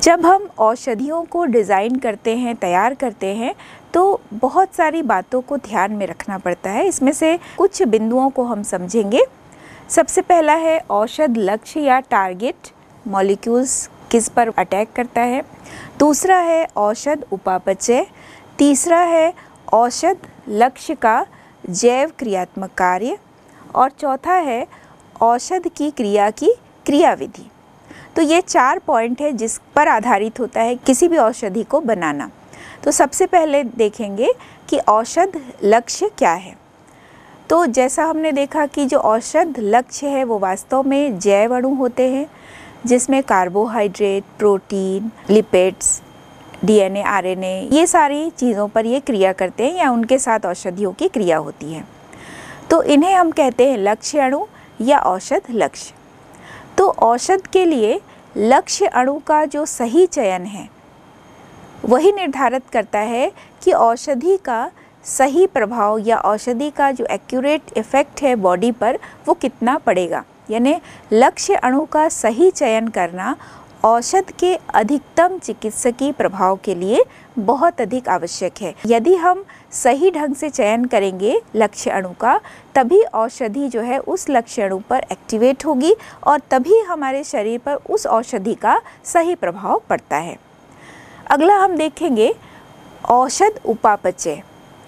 जब हम औषधियों को डिज़ाइन करते हैं, तैयार करते हैं, तो बहुत सारी बातों को ध्यान में रखना पड़ता है। इसमें से कुछ बिंदुओं को हम समझेंगे। सबसे पहला है औषध लक्ष्य या टारगेट मॉलिक्यूल्स किस पर अटैक करता है। दूसरा है औषध उपापचय। तीसरा है औषध लक्ष्य का जैव क्रियात्मक कार्य। और चौथा है औषध की क्रियाविधि। तो ये 4 पॉइंट है जिस पर आधारित होता है किसी भी औषधि को बनाना। तो सबसे पहले देखेंगे कि औषध लक्ष्य क्या है। तो जैसा हमने देखा कि जो औषध लक्ष्य है वो वास्तव में जैव अणु होते हैं, जिसमें carbohydrate, protein, lipids, DNA, RNA, ये सारी चीज़ों पर ये क्रिया करते हैं या उनके साथ औषधियों की क्रिया होती है। तो इन्हें हम कहते हैं लक्ष्य अणु या औषध लक्ष्य। तो औषध के लिए लक्ष्य अणु का जो सही चयन है वही निर्धारित करता है कि औषधि का सही प्रभाव या औषधि का जो एक्यूरेट इफ़ेक्ट है बॉडी पर वो कितना पड़ेगा। यानी लक्ष्य अणु का सही चयन करना औषध के अधिकतम चिकित्सकीय प्रभाव के लिए बहुत अधिक आवश्यक है। यदि हम सही ढंग से चयन करेंगे लक्ष्य अणु का, तभी औषधि जो है उस लक्ष्य अणु पर एक्टिवेट होगी और तभी हमारे शरीर पर उस औषधि का सही प्रभाव पड़ता है। अगला हम देखेंगे औषध उपापचय।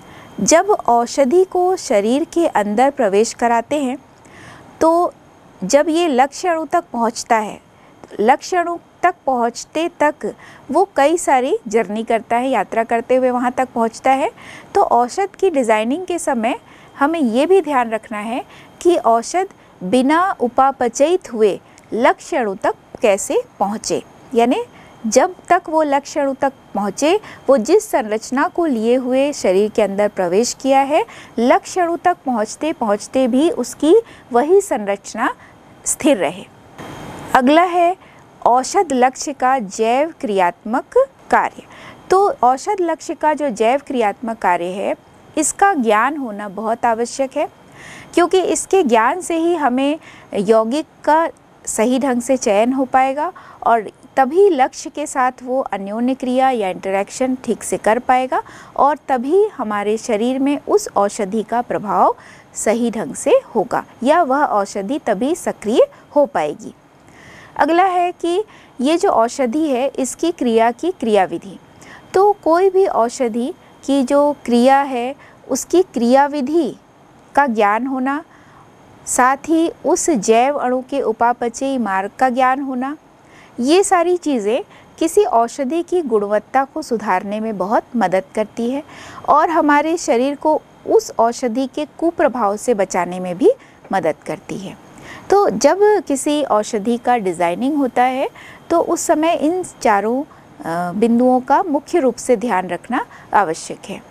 जब औषधि को शरीर के अंदर प्रवेश कराते हैं तो जब ये लक्ष्य अणु तक पहुंचता है, लक्ष्य अणु तक पहुंचते तक वो कई सारी जर्नी करता है, यात्रा करते हुए वहां तक पहुंचता है। तो औषध की डिज़ाइनिंग के समय हमें ये भी ध्यान रखना है कि औषध बिना उपापचयित हुए लक्ष्य अणु तक कैसे पहुँचे। यानी जब तक वो लक्ष्य अणु तक पहुँचे, वो जिस संरचना को लिए हुए शरीर के अंदर प्रवेश किया है, लक्ष्य अणु तक पहुँचते पहुँचते भी उसकी वही संरचना स्थिर रहे। अगला है औषध लक्ष्य का जैव क्रियात्मक कार्य। तो औषध लक्ष्य का जो जैव क्रियात्मक कार्य है, इसका ज्ञान होना बहुत आवश्यक है, क्योंकि इसके ज्ञान से ही हमें यौगिक का सही ढंग से चयन हो पाएगा और तभी लक्ष्य के साथ वो अन्योन्य क्रिया या इंटरेक्शन ठीक से कर पाएगा और तभी हमारे शरीर में उस औषधि का प्रभाव सही ढंग से होगा या वह औषधि तभी सक्रिय हो पाएगी। अगला है कि ये जो औषधि है इसकी क्रियाविधि। तो कोई भी औषधि की जो क्रिया है उसकी क्रियाविधि का ज्ञान होना, साथ ही उस जैव अणु के उपापचयी मार्ग का ज्ञान होना, ये सारी चीज़ें किसी औषधि की गुणवत्ता को सुधारने में बहुत मदद करती है और हमारे शरीर को उस औषधि के कुप्रभाव से बचाने में भी मदद करती है। तो जब किसी औषधि का डिज़ाइनिंग होता है तो उस समय इन चारों बिंदुओं का मुख्य रूप से ध्यान रखना आवश्यक है।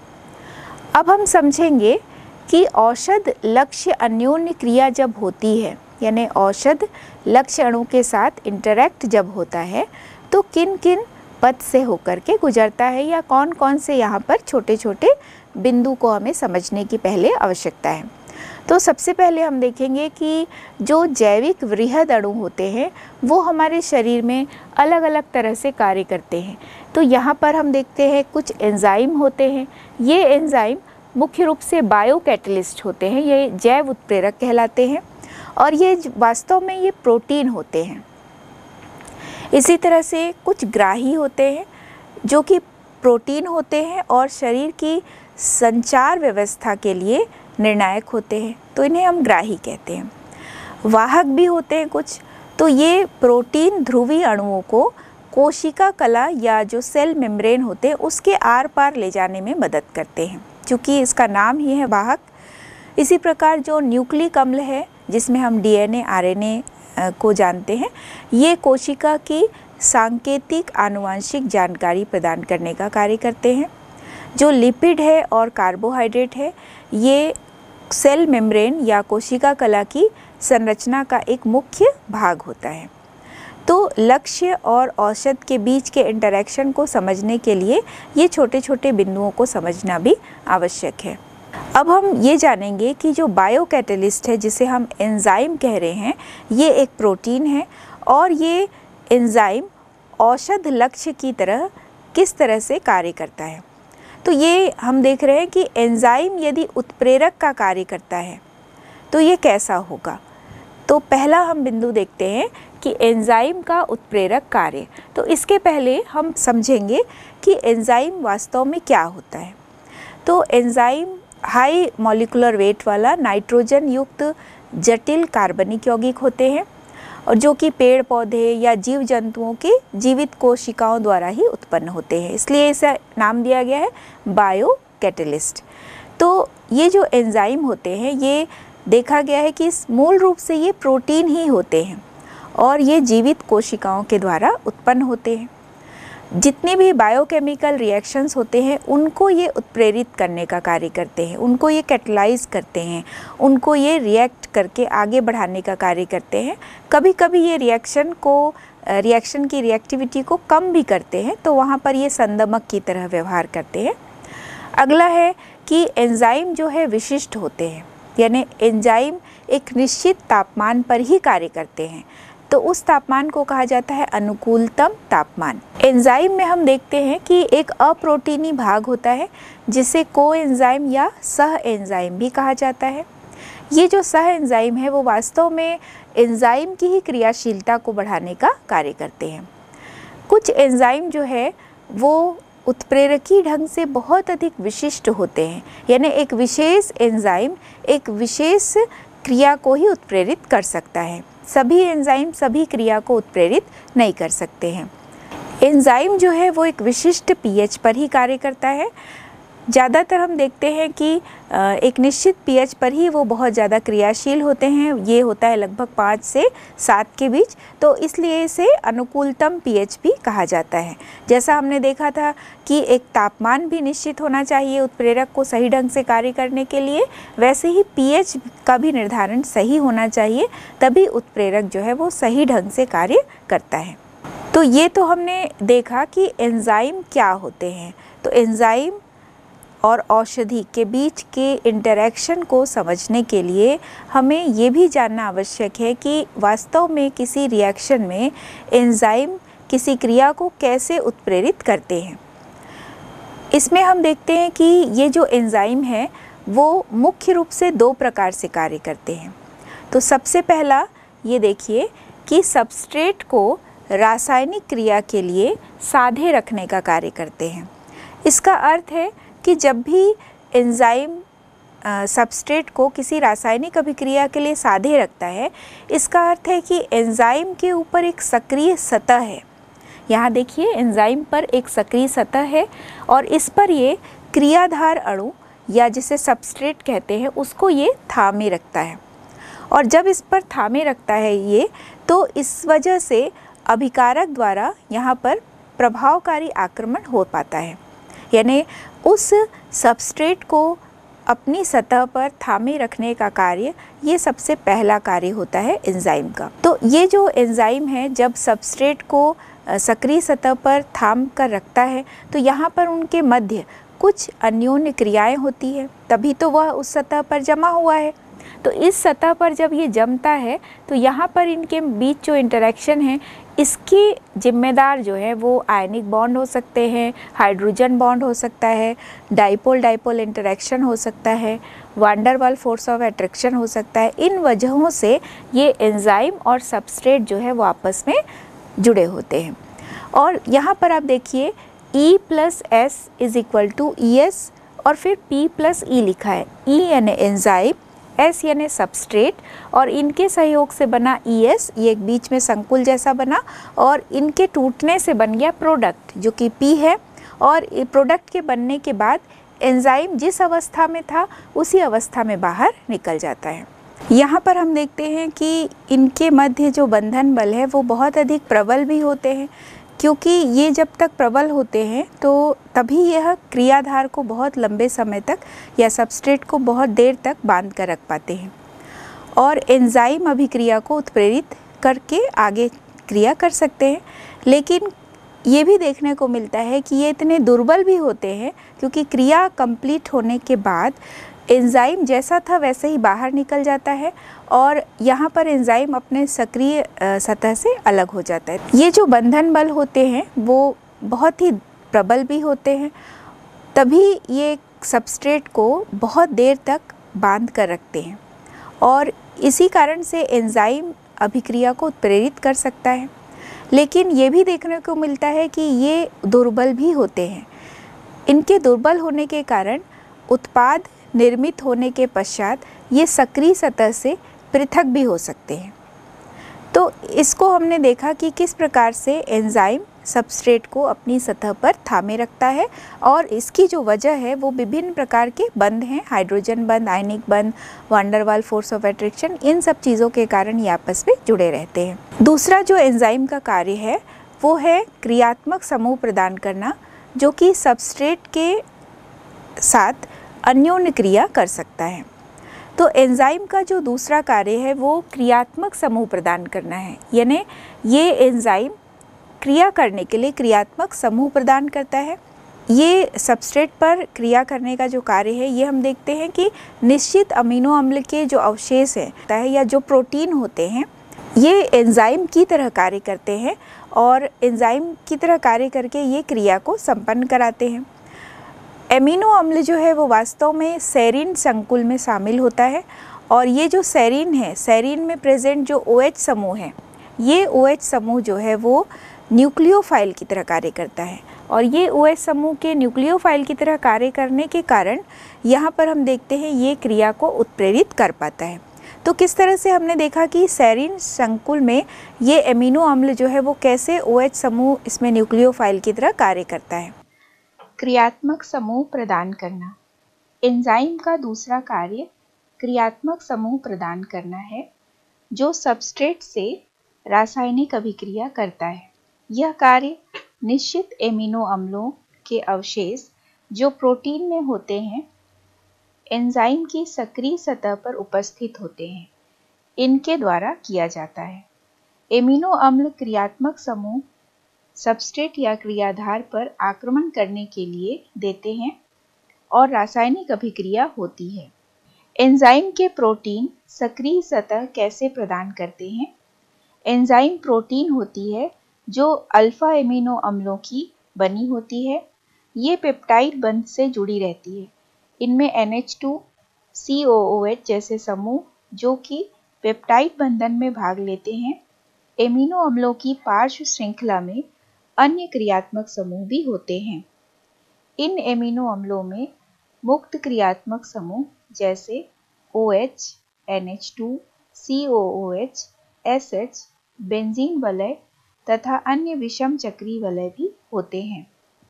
अब हम समझेंगे कि औषध लक्ष्य अन्योन्य क्रिया जब होती है, यानी औषध लक्ष्य अणु के साथ इंटरैक्ट जब होता है तो किन किन पथ से होकर के गुजरता है या कौन कौन से यहाँ पर छोटे छोटे बिंदु को हमें समझने की पहले आवश्यकता है। तो सबसे पहले हम देखेंगे कि जो जैविक वृहद अणु होते हैं वो हमारे शरीर में अलग अलग तरह से कार्य करते हैं। तो यहाँ पर हम देखते हैं कुछ एंजाइम होते हैं। ये एंजाइम मुख्य रूप से बायोकैटलिस्ट होते हैं, ये जैव उत्प्रेरक कहलाते हैं और ये वास्तव में ये प्रोटीन होते हैं। इसी तरह से कुछ ग्राही होते हैं जो कि प्रोटीन होते हैं और शरीर की संचार व्यवस्था के लिए निर्णायक होते हैं, तो इन्हें हम ग्राही कहते हैं। वाहक भी होते हैं कुछ, तो ये प्रोटीन ध्रुवीय अणुओं को कोशिका कला या जो सेल मेम्ब्रेन होते हैं उसके आर पार ले जाने में मदद करते हैं, क्योंकि इसका नाम ही है वाहक। इसी प्रकार जो न्यूक्लिक अम्ल है जिसमें हम डीएनए, आरएनए को जानते हैं, ये कोशिका की सांकेतिक आनुवांशिक जानकारी प्रदान करने का कार्य करते हैं। जो लिपिड है और कार्बोहाइड्रेट है, ये सेल मेम्ब्रेन या कोशिका कला की संरचना का एक मुख्य भाग होता है। तो लक्ष्य और औषध के बीच के इंटरेक्शन को समझने के लिए ये छोटे छोटे बिंदुओं को समझना भी आवश्यक है। अब हम ये जानेंगे कि जो बायोकैटलिस्ट है जिसे हम एंजाइम कह रहे हैं, ये एक प्रोटीन है और ये एंजाइम औषध लक्ष्य की तरह किस तरह से कार्य करता है। तो ये हम देख रहे हैं कि एंजाइम यदि उत्प्रेरक का कार्य करता है तो ये कैसा होगा। तो पहला हम बिंदु देखते हैं कि एंजाइम का उत्प्रेरक कार्य। तो इसके पहले हम समझेंगे कि एंजाइम वास्तव में क्या होता है। तो एंजाइम हाई मॉलिक्यूलर वेट वाला नाइट्रोजन युक्त जटिल कार्बनिक यौगिक होते हैं और जो कि पेड़ पौधे या जीव जंतुओं के जीवित कोशिकाओं द्वारा ही उत्पन्न होते हैं, इसलिए इसे नाम दिया गया है बायो कैटलिस्ट। तो ये जो एंजाइम होते हैं ये देखा गया है कि मूल रूप से ये प्रोटीन ही होते हैं और ये जीवित कोशिकाओं के द्वारा उत्पन्न होते हैं। जितने भी बायोकेमिकल रिएक्शंस होते हैं उनको ये उत्प्रेरित करने का कार्य करते हैं, उनको ये कैटलाइज करते हैं, उनको ये रिएक्ट करके आगे बढ़ाने का कार्य करते हैं। कभी कभी ये रिएक्शन की रिएक्टिविटी को कम भी करते हैं, तो वहाँ पर ये संदमक की तरह व्यवहार करते हैं। अगला है कि एंजाइम जो है विशिष्ट होते हैं, यानी एंजाइम एक निश्चित तापमान पर ही कार्य करते हैं, तो उस तापमान को कहा जाता है अनुकूलतम तापमान। एंजाइम में हम देखते हैं कि एक अप्रोटीनी भाग होता है जिसे कोएंजाइम या सह एंजाइम भी कहा जाता है। ये जो सह एंजाइम है वो वास्तव में एंजाइम की ही क्रियाशीलता को बढ़ाने का कार्य करते हैं। कुछ एंजाइम जो है वो उत्प्रेरकी ढंग से बहुत अधिक विशिष्ट होते हैं, यानी एक विशेष एंजाइम एक विशेष क्रिया को ही उत्प्रेरित कर सकता है। सभी एंजाइम सभी क्रिया को उत्प्रेरित नहीं कर सकते हैं। एंजाइम जो है वो एक विशिष्ट पीएच पर ही कार्य करता है। ज़्यादातर हम देखते हैं कि एक निश्चित पीएच पर ही वो बहुत ज़्यादा क्रियाशील होते हैं। ये होता है लगभग 5 से 7 के बीच, तो इसलिए इसे अनुकूलतम पीएच भी कहा जाता है। जैसा हमने देखा था कि एक तापमान भी निश्चित होना चाहिए उत्प्रेरक को सही ढंग से कार्य करने के लिए, वैसे ही पीएच का भी निर्धारण सही होना चाहिए, तभी उत्प्रेरक जो है वो सही ढंग से कार्य करता है। तो ये तो हमने देखा कि एंजाइम क्या होते हैं। तो एंजाइम और औषधि के बीच के इंटरैक्शन को समझने के लिए हमें ये भी जानना आवश्यक है कि वास्तव में किसी रिएक्शन में एंजाइम किसी क्रिया को कैसे उत्प्रेरित करते हैं। इसमें हम देखते हैं कि ये जो एंजाइम है वो मुख्य रूप से 2 प्रकार से कार्य करते हैं। तो सबसे पहला ये देखिए कि सबस्ट्रेट को रासायनिक क्रिया के लिए साधे रखने का कार्य करते हैं। इसका अर्थ है कि जब भी एंजाइम सबस्ट्रेट को किसी रासायनिक अभिक्रिया के लिए साधे रखता है, इसका अर्थ है कि एंजाइम के ऊपर एक सक्रिय सतह है। यहाँ देखिए एंजाइम पर एक सक्रिय सतह है और इस पर ये क्रियाधार अणु या जिसे सबस्ट्रेट कहते हैं उसको ये थामे रखता है। और जब इस पर थामे रखता है ये, तो इस वजह से अभिकारक द्वारा यहाँ पर प्रभावकारी आक्रमण हो पाता है, यानी उस सबस्ट्रेट को अपनी सतह पर थामे रखने का कार्य ये सबसे पहला कार्य होता है एंजाइम का। तो ये जो एंजाइम है जब सबस्ट्रेट को सक्रिय सतह पर थाम कर रखता है तो यहाँ पर उनके मध्य कुछ अन्योन्य क्रियाएं होती है, तभी तो वह उस सतह पर जमा हुआ है। तो इस सतह पर जब ये जमता है तो यहाँ पर इनके बीच जो इंटरेक्शन है इसके जिम्मेदार जो है वो आयनिक बॉन्ड हो सकते हैं, हाइड्रोजन बॉन्ड हो सकता है, डाइपोल डाइपोल इंटरेक्शन हो सकता है, van der Waals force of attraction हो सकता है। इन वजहों से ये एंजाइम और सबस्ट्रेट जो है वो आपस में जुड़े होते हैं। और यहाँ पर आप देखिए E+S = ES और फिर P+E लिखा है। E यानी एंजाइम, S यानी सबस्ट्रेट और इनके सहयोग से बना ES, ये एक बीच में संकुल जैसा बना और इनके टूटने से बन गया प्रोडक्ट जो कि P है। और प्रोडक्ट के बनने के बाद एंजाइम जिस अवस्था में था उसी अवस्था में बाहर निकल जाता है। यहाँ पर हम देखते हैं कि इनके मध्य जो बंधन बल है वो बहुत अधिक प्रबल भी होते हैं, क्योंकि ये जब तक प्रबल होते हैं तो तभी यह क्रियाधार को बहुत लंबे समय तक या सबस्ट्रेट को बहुत देर तक बांध कर रख पाते हैं और एंजाइम अभिक्रिया को उत्प्रेरित करके आगे क्रिया कर सकते हैं। लेकिन ये भी देखने को मिलता है कि ये इतने दुर्बल भी होते हैं क्योंकि क्रिया कंप्लीट होने के बाद एंजाइम जैसा था वैसे ही बाहर निकल जाता है और यहाँ पर एंजाइम अपने सक्रिय सतह से अलग हो जाता है। ये जो बंधन बल होते हैं वो बहुत ही प्रबल भी होते हैं, तभी ये सबस्ट्रेट को बहुत देर तक बांध कर रखते हैं और इसी कारण से एंजाइम अभिक्रिया को उत्प्रेरित कर सकता है। लेकिन ये भी देखने को मिलता है कि ये दुर्बल भी होते हैं। इनके दुर्बल होने के कारण उत्पाद निर्मित होने के पश्चात ये सक्रिय सतह से पृथक भी हो सकते हैं। तो इसको हमने देखा कि किस प्रकार से एंजाइम सबस्ट्रेट को अपनी सतह पर थामे रखता है और इसकी जो वजह है वो विभिन्न प्रकार के बंध हैं, हाइड्रोजन बंध, आयनिक बंध, van der Waals force of attraction, इन सब चीज़ों के कारण ये आपस में जुड़े रहते हैं। दूसरा जो एंजाइम का कार्य है वो है क्रियात्मक समूह प्रदान करना, जो कि सबस्ट्रेट के साथ अन्योन्य क्रिया कर सकता है। तो एंजाइम का जो दूसरा कार्य है वो क्रियात्मक समूह प्रदान करना है, यानी ये एंजाइम क्रिया करने के लिए क्रियात्मक समूह प्रदान करता है। ये सबस्ट्रेट पर क्रिया करने का जो कार्य है ये हम देखते हैं कि निश्चित अमीनो अम्ल के जो अवशेष हैं या जो प्रोटीन होते हैं ये एंजाइम की तरह कार्य करते हैं और एंजाइम की तरह कार्य करके ये क्रिया को संपन्न कराते हैं। एमिनो अम्ल जो है वो वास्तव में सेरीन संकुल में शामिल होता है और ये जो सेरीन है, सेरीन में प्रेजेंट जो OH समूह है, ये OH समूह जो है वो न्यूक्लियोफाइल की तरह कार्य करता है और ये OH समूह के न्यूक्लियोफाइल की तरह कार्य करने के कारण यहाँ पर हम देखते हैं ये क्रिया को उत्प्रेरित कर पाता है। तो किस तरह से हमने देखा कि सेरीन संकुल में ये एमिनो अम्ल जो है वो कैसे OH समूह इसमें न्यूक्लियोफाइल की तरह कार्य करता है। क्रियात्मक समूह प्रदान करना। एंजाइम का दूसरा कार्य क्रियात्मक समूह प्रदान करना है, जो सबस्ट्रेट से रासायनिक अभिक्रिया करता है। यह कार्य निश्चित एमिनो अम्लों के अवशेष जो प्रोटीन में होते हैं, एंजाइम की सक्रिय सतह पर उपस्थित होते हैं, इनके द्वारा किया जाता है। एमिनो अम्ल क्रियात्मक समूह सबस्ट्रेट या क्रियाधार पर आक्रमण करने के लिए देते हैं और रासायनिक अभिक्रिया होती है। एंजाइम के प्रोटीन सक्रिय सतह कैसे प्रदान करते हैं? एंजाइम प्रोटीन होती है जो अल्फा एमिनो अम्लों की बनी होती है। ये पेप्टाइड बंध से जुड़ी रहती है। इनमें NH2, COOH जैसे समूह जो कि पेप्टाइड बंधन में भाग लेते हैं। एमिनो अम्लों की पार्श्व श्रृंखला में अन्य क्रियात्मक समूह भी होते हैं। इन एमिनो अम्लों में मुक्त क्रियात्मक समूह जैसे OH, NH2, COOH, SH, benzene वलय तथा अन्य विषम चक्रीय वलय भी होते हैं।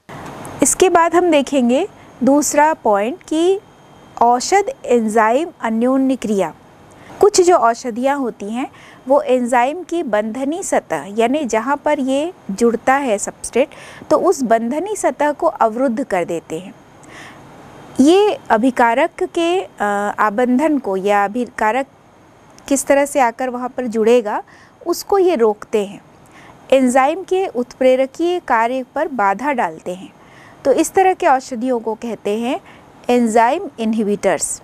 इसके बाद हम देखेंगे दूसरा पॉइंट कि औषध एंजाइम अन्योन्य क्रिया। कुछ जो औषधियाँ होती हैं वो एंजाइम की बंधनी सतह यानी जहाँ पर ये जुड़ता है सबस्ट्रेट, तो उस बंधनी सतह को अवरुद्ध कर देते हैं। ये अभिकारक के आबंधन को या अभिकारक किस तरह से आकर वहाँ पर जुड़ेगा उसको ये रोकते हैं। एंजाइम के उत्प्रेरकीय कार्य पर बाधा डालते हैं। तो इस तरह के औषधियों को कहते हैं एंजाइम इनहिबिटर्स।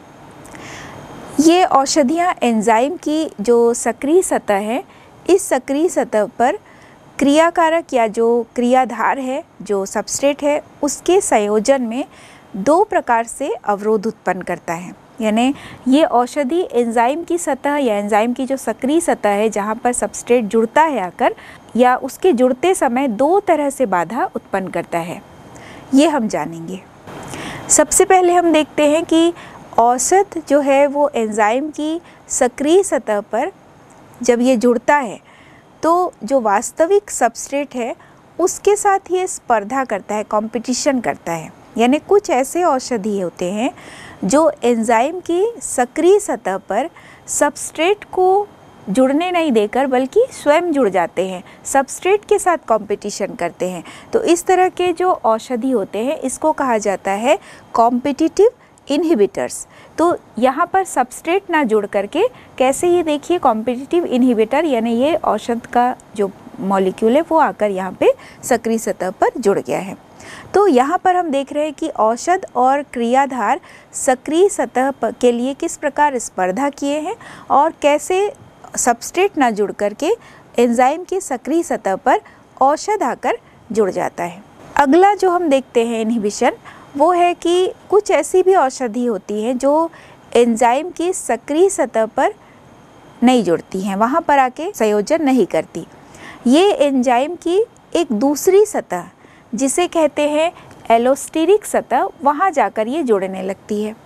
ये औषधियाँ एंजाइम की जो सक्रिय सतह है, इस सक्रिय सतह पर क्रियाकारक या जो क्रियाधार है, जो सबस्ट्रेट है, उसके संयोजन में दो प्रकार से अवरोध उत्पन्न करता है। यानी ये औषधि एंजाइम की सतह या एंजाइम की जो सक्रिय सतह है जहाँ पर सबस्ट्रेट जुड़ता है आकर, या उसके जुड़ते समय दो तरह से बाधा उत्पन्न करता है। ये हम जानेंगे। सबसे पहले हम देखते हैं कि औषध जो है वो एंजाइम की सक्रिय सतह पर जब ये जुड़ता है तो जो वास्तविक सबस्ट्रेट है उसके साथ ये स्पर्धा करता है, कंपटीशन करता है। यानी कुछ ऐसे औषधि होते हैं जो एंजाइम की सक्रिय सतह पर सबस्ट्रेट को जुड़ने नहीं देकर बल्कि स्वयं जुड़ जाते हैं, सबस्ट्रेट के साथ कंपटीशन करते हैं। तो इस तरह के जो औषधि होते हैं इसको कहा जाता है कॉम्पिटिटिव इनहिबिटर्स। तो यहाँ पर सबस्ट्रेट ना जुड़ करके कैसे, ये देखिए कॉम्पिटिटिव इनहिबिटर यानी ये औषध का जो मॉलिक्यूल है वो आकर यहाँ पे सक्रिय सतह पर जुड़ गया है। तो यहाँ पर हम देख रहे हैं कि औषध और क्रियाधार सक्रिय सतह के लिए किस प्रकार स्पर्धा किए हैं और कैसे सबस्ट्रेट ना जुड़ करके एंजाइम की सक्रिय सतह पर औषध आकर जुड़ जाता है। अगला जो हम देखते हैं इन्हिबिशन, वो है कि कुछ ऐसी भी औषधि होती हैं जो एंजाइम की सक्रिय सतह पर नहीं जुड़ती हैं, वहाँ पर आके संयोजन नहीं करती। ये एंजाइम की एक दूसरी सतह जिसे कहते हैं एलोस्टेरिक सतह, वहाँ जाकर ये जुड़ने लगती है।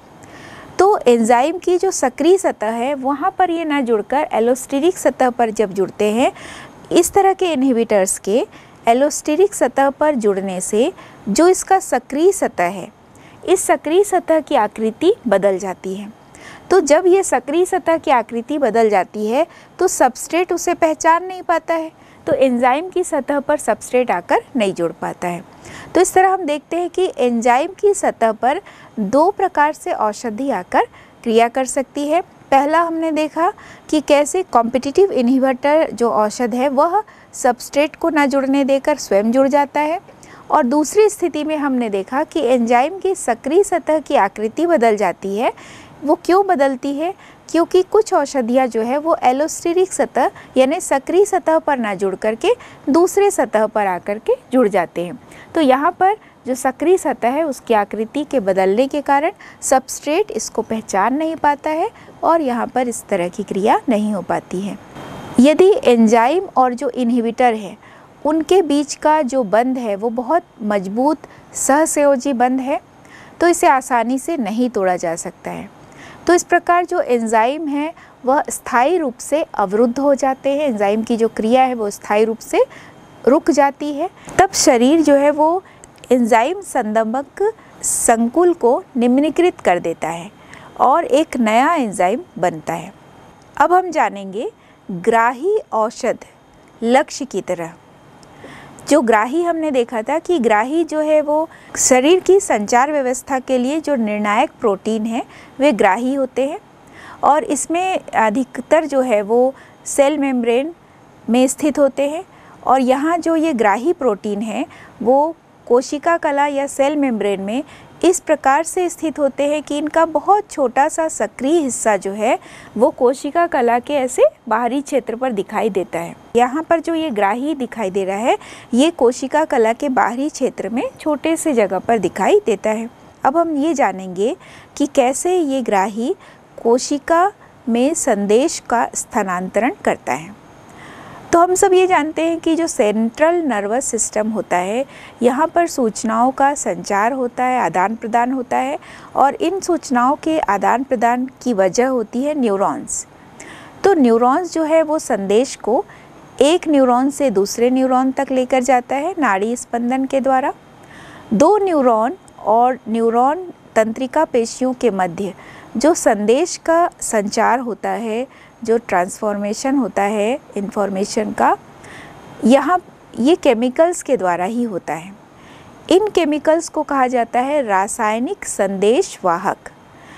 तो एंजाइम की जो सक्रिय सतह है वहाँ पर ये ना जुड़कर एलोस्टेरिक सतह पर जब जुड़ते हैं, इस तरह के इन्हिबिटर्स के एलोस्टेरिक सतह पर जुड़ने से जो इसका सक्रिय सतह है, इस सक्रिय सतह की आकृति बदल जाती है। तो जब ये सक्रिय सतह की आकृति बदल जाती है तो सबस्ट्रेट उसे पहचान नहीं पाता है, तो एंजाइम की सतह पर सबस्ट्रेट आकर नहीं जुड़ पाता है। तो इस तरह हम देखते हैं कि एंजाइम की सतह पर दो प्रकार से औषधि आकर क्रिया कर सकती है। पहला हमने देखा कि कैसे कॉम्पिटिटिव इन्हिबिटर जो औषध है वह सबस्ट्रेट को ना जुड़ने देकर स्वयं जुड़ जाता है, और दूसरी स्थिति में हमने देखा कि एंजाइम की सक्रिय सतह की आकृति बदल जाती है। वो क्यों बदलती है? क्योंकि कुछ औषधियाँ जो है वो एलोस्टेरिक सतह यानी सक्रिय सतह पर ना जुड़ करके दूसरे सतह पर आकर के जुड़ जाते हैं। तो यहाँ पर जो सक्रिय सतह है उसकी आकृति के बदलने के कारण सबस्ट्रेट इसको पहचान नहीं पाता है और यहाँ पर इस तरह की क्रिया नहीं हो पाती है। यदि एंजाइम और जो इन्हिबिटर है उनके बीच का जो बंध है वो बहुत मजबूत सहसंयोजी बंध है, तो इसे आसानी से नहीं तोड़ा जा सकता है। तो इस प्रकार जो एंजाइम है वह स्थायी रूप से अवरुद्ध हो जाते हैं, एंजाइम की जो क्रिया है वो स्थायी रूप से रुक जाती है। तब शरीर जो है वो एंजाइम संदमक संकुल को निम्नीकृत कर देता है और एक नया एंजाइम बनता है। अब हम जानेंगे ग्राही औषध लक्ष्य की तरह। जो ग्राही हमने देखा था कि ग्राही जो है वो शरीर की संचार व्यवस्था के लिए जो निर्णायक प्रोटीन है वे ग्राही होते हैं, और इसमें अधिकतर जो है वो सेल मेम्ब्रेन में स्थित होते हैं। और यहाँ जो ये ग्राही प्रोटीन है वो कोशिका कला या सेल मेम्ब्रेन में इस प्रकार से स्थित होते हैं कि इनका बहुत छोटा सा सक्रिय हिस्सा जो है वो कोशिका कला के ऐसे बाहरी क्षेत्र पर दिखाई देता है। यहाँ पर जो ये ग्राही दिखाई दे रहा है ये कोशिका कला के बाहरी क्षेत्र में छोटे से जगह पर दिखाई देता है। अब हम ये जानेंगे कि कैसे ये ग्राही कोशिका में संदेश का स्थानांतरण करता है। तो हम सब ये जानते हैं कि जो सेंट्रल नर्वस सिस्टम होता है यहाँ पर सूचनाओं का संचार होता है, आदान प्रदान होता है, और इन सूचनाओं के आदान प्रदान की वजह होती है न्यूरॉन्स। तो न्यूरॉन्स जो है वो संदेश को एक न्यूरॉन से दूसरे न्यूरॉन तक लेकर जाता है नाड़ी स्पंदन के द्वारा। दो न्यूरॉन और न्यूरॉन तंत्रिका पेशियों के मध्य जो संदेश का संचार होता है, जो ट्रांसफॉर्मेशन होता है इंफॉर्मेशन का, यहाँ ये केमिकल्स के द्वारा ही होता है। इन केमिकल्स को कहा जाता है रासायनिक संदेश वाहक।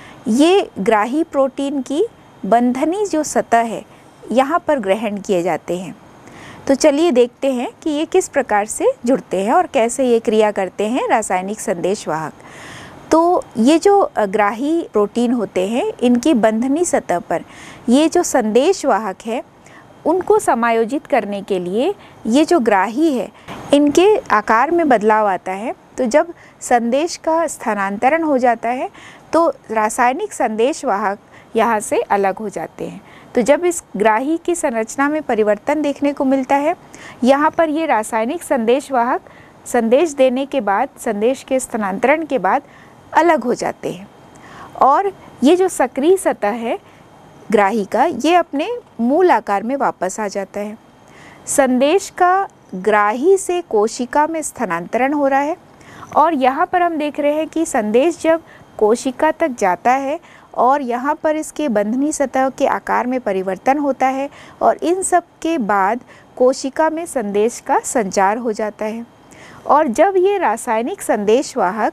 ये ग्राही प्रोटीन की बंधनी जो सतह है यहाँ पर ग्रहण किए जाते हैं। तो चलिए देखते हैं कि ये किस प्रकार से जुड़ते हैं और कैसे ये क्रिया करते हैं रासायनिक संदेश वाहक। तो ये जो ग्राही प्रोटीन होते हैं इनकी बंधनी सतह पर ये जो संदेश वाहक है उनको समायोजित करने के लिए ये जो ग्राही है इनके आकार में बदलाव आता है। तो जब संदेश का स्थानांतरण हो जाता है तो रासायनिक संदेश वाहक यहाँ से अलग हो जाते हैं। तो जब इस ग्राही की संरचना में परिवर्तन देखने को मिलता है, यहाँ पर ये रासायनिक संदेश वाहक संदेश देने के बाद, संदेश के स्थानांतरण के बाद अलग हो जाते हैं, और ये जो सक्रिय सतह है ग्राही का ये अपने मूल आकार में वापस आ जाता है। संदेश का ग्राही से कोशिका में स्थानांतरण हो रहा है, और यहाँ पर हम देख रहे हैं कि संदेश जब कोशिका तक जाता है और यहाँ पर इसके बंधनी सतह के आकार में परिवर्तन होता है, और इन सब के बाद कोशिका में संदेश का संचार हो जाता है। और जब ये रासायनिक संदेश वाहक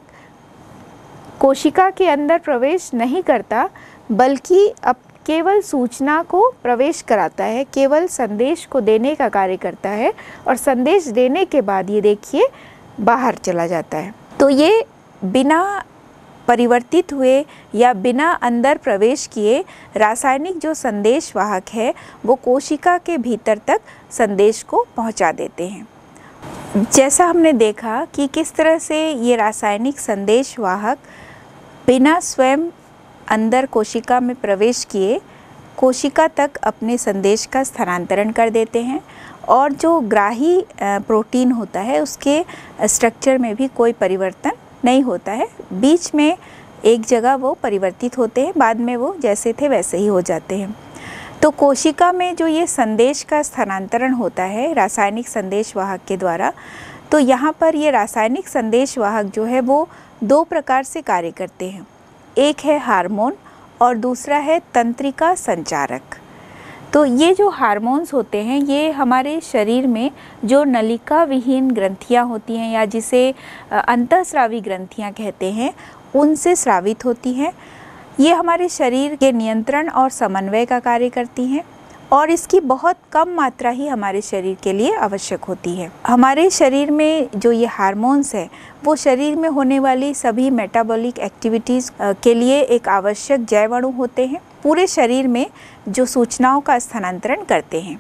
कोशिका के अंदर प्रवेश नहीं करता बल्कि अब केवल सूचना को प्रवेश कराता है, केवल संदेश को देने का कार्य करता है, और संदेश देने के बाद ये देखिए बाहर चला जाता है। तो ये बिना परिवर्तित हुए या बिना अंदर प्रवेश किए रासायनिक जो संदेश वाहक है वो कोशिका के भीतर तक संदेश को पहुंचा देते हैं। जैसा हमने देखा कि किस तरह से ये रासायनिक संदेश वाहक बिना स्वयं अंदर कोशिका में प्रवेश किए कोशिका तक अपने संदेश का स्थानांतरण कर देते हैं और जो ग्राही प्रोटीन होता है उसके स्ट्रक्चर में भी कोई परिवर्तन नहीं होता है। बीच में एक जगह वो परिवर्तित होते हैं, बाद में वो जैसे थे वैसे ही हो जाते हैं। तो कोशिका में जो ये संदेश का स्थानांतरण होता है रासायनिक संदेश वाहक के द्वारा, तो यहाँ पर ये रासायनिक संदेश वाहक जो है वो दो प्रकार से कार्य करते हैं। एक है हार्मोन और दूसरा है तंत्रिका संचारक। तो ये जो हार्मोन्स होते हैं ये हमारे शरीर में जो नलिका विहीन ग्रंथियाँ होती हैं या जिसे अंतःस्रावी ग्रंथियाँ कहते हैं उनसे स्रावित होती हैं। ये हमारे शरीर के नियंत्रण और समन्वय का कार्य करती हैं और इसकी बहुत कम मात्रा ही हमारे शरीर के लिए आवश्यक होती है। हमारे शरीर में जो ये हार्मोन्स है वो शरीर में होने वाली सभी मेटाबॉलिक एक्टिविटीज़ के लिए एक आवश्यक जैव अणु होते हैं, पूरे शरीर में जो सूचनाओं का स्थानांतरण करते हैं।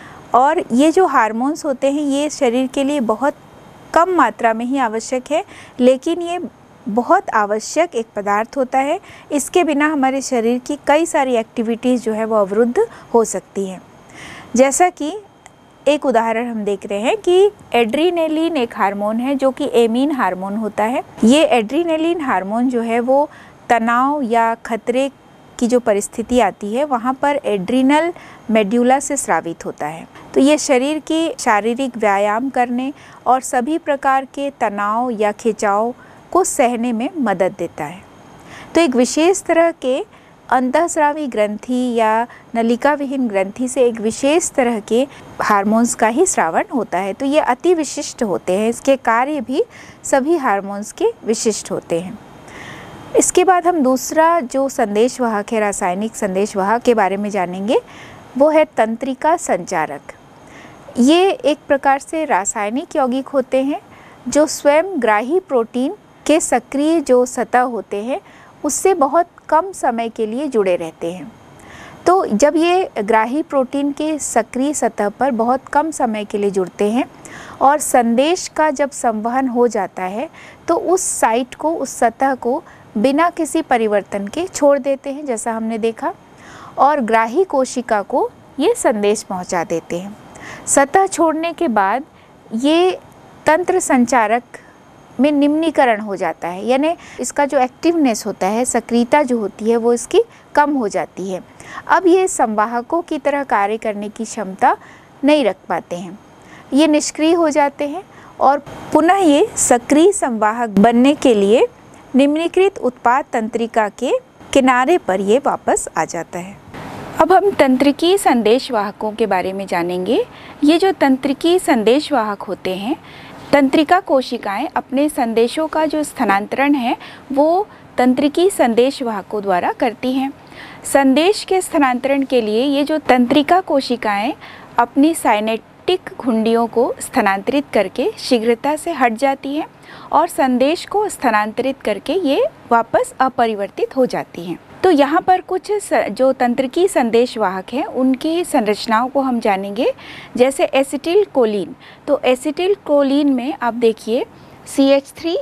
और ये जो हार्मोन्स होते हैं ये शरीर के लिए बहुत कम मात्रा में ही आवश्यक है, लेकिन ये बहुत आवश्यक एक पदार्थ होता है। इसके बिना हमारे शरीर की कई सारी एक्टिविटीज़ जो है वो अवरुद्ध हो सकती हैं। जैसा कि एक उदाहरण हम देख रहे हैं कि एड्रीनेलिन एक हार्मोन है जो कि एमीन हार्मोन होता है। ये एड्रीनेलिन हार्मोन जो है वो तनाव या खतरे की जो परिस्थिति आती है वहाँ पर एड्रिनल मेड्यूला से स्रावित होता है। तो ये शरीर की शारीरिक व्यायाम करने और सभी प्रकार के तनाव या खिंचाव को सहने में मदद देता है। तो एक विशेष तरह के अंतःस्रावी ग्रंथि या नलिका विहीन ग्रंथि से एक विशेष तरह के हार्मोन्स का ही स्रावण होता है। तो ये अति विशिष्ट होते हैं, इसके कार्य भी सभी हार्मोन्स के विशिष्ट होते हैं। इसके बाद हम दूसरा जो संदेश वाहक है रासायनिक संदेश वाहक के बारे में जानेंगे, वो है तंत्रिका संचारक। ये एक प्रकार से रासायनिक यौगिक होते हैं जो स्वयं ग्राही प्रोटीन के सक्रिय जो सतह होते हैं उससे बहुत कम समय के लिए जुड़े रहते हैं। तो जब ये ग्राही प्रोटीन के सक्रिय सतह पर बहुत कम समय के लिए जुड़ते हैं और संदेश का जब संवहन हो जाता है तो उस साइट को, उस सतह को बिना किसी परिवर्तन के छोड़ देते हैं, जैसा हमने देखा, और ग्राही कोशिका को ये संदेश पहुंचा देते हैं। सतह छोड़ने के बाद ये तंत्र संचारक में निम्नीकरण हो जाता है, यानी इसका जो एक्टिवनेस होता है, सक्रियता जो होती है वो इसकी कम हो जाती है। अब ये संवाहकों की तरह कार्य करने की क्षमता नहीं रख पाते हैं, ये निष्क्रिय हो जाते हैं और पुनः ये सक्रिय संवाहक बनने के लिए निम्नीकृत उत्पाद तंत्रिका के किनारे पर ये वापस आ जाता है। अब हम तंत्रिकी संदेश वाहकों के बारे में जानेंगे। ये जो तंत्रिकी संदेश वाहक होते हैं, तंत्रिका कोशिकाएं अपने संदेशों का जो स्थानांतरण है वो तंत्रिकी संदेश वाहकों द्वारा करती हैं। संदेश के स्थानांतरण के लिए ये जो तंत्रिका कोशिकाएं अपनी साइनेटिक घुंडियों को स्थानांतरित करके शीघ्रता से हट जाती हैं और संदेश को स्थानांतरित करके ये वापस अपरिवर्तित हो जाती हैं। तो यहाँ पर कुछ जो तंत्रिकी संदेश वाहक हैं उनकी संरचनाओं को हम जानेंगे, जैसे एसिटिल कोलिन। तो एसिटिल कोलिन में आप देखिए CH3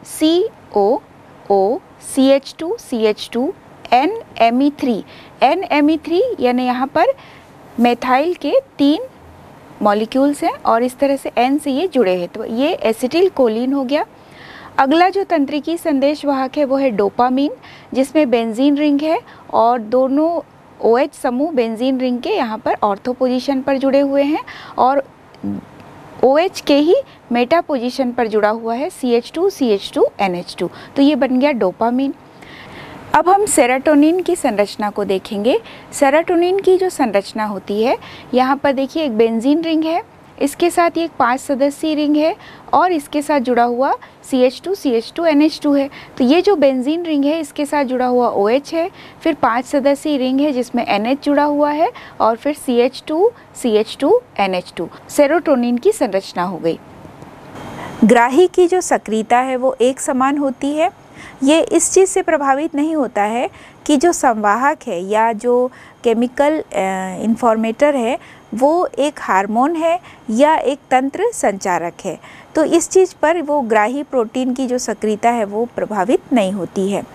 COO CH2 CH2 NMe3 NMe3 यानी यहाँ पर मेथाइल के 3 मॉलिक्यूल्स हैं और इस तरह से N से ये जुड़े हैं, तो ये एसिटिल कोलिन हो गया। अगला जो तंत्रिकी संदेश वाहक है वो है डोपामीन, जिसमें बेंजीन रिंग है और दोनों OH समूह बेंजीन रिंग के यहाँ पर ऑर्थो पोजीशन पर जुड़े हुए हैं और OH के ही मेटा पोजीशन पर जुड़ा हुआ है CH2 CH2 NH2, तो ये बन गया डोपामीन। अब हम सेरोटोनिन की संरचना को देखेंगे। सेरोटोनिन की जो संरचना होती है, यहाँ पर देखिए एक बेंजीन रिंग है, इसके साथ ये एक 5 सदस्यीय रिंग है और इसके साथ जुड़ा हुआ CH2 CH2 NH2 है। तो ये जो बेंजीन रिंग है इसके साथ जुड़ा हुआ OH है, फिर 5 सदस्यीय रिंग है जिसमें NH जुड़ा हुआ है और फिर CH2 CH2 NH2। सेरोटोनिन की संरचना हो गई। ग्राही की जो सक्रियता है वो एक समान होती है। ये इस चीज़ से प्रभावित नहीं होता है कि जो संवाहक है या जो केमिकल इन्फॉर्मेटर है वो एक हार्मोन है या एक तंत्र संचारक है। तो इस चीज़ पर वो ग्राही प्रोटीन की जो सक्रियता है वो प्रभावित नहीं होती है।